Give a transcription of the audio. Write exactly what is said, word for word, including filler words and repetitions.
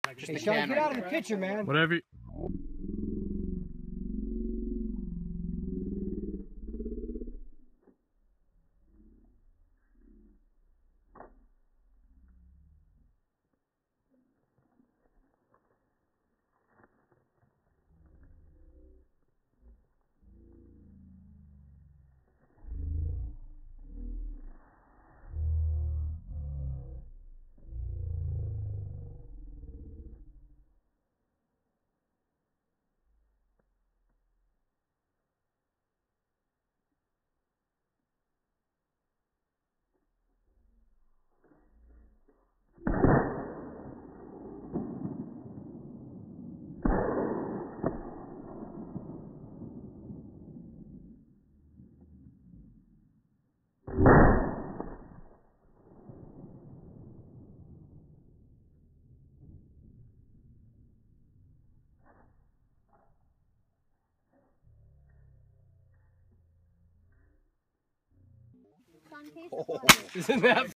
Just hey, Sean, get out of the picture, man. Whatever. You... Oh, isn't that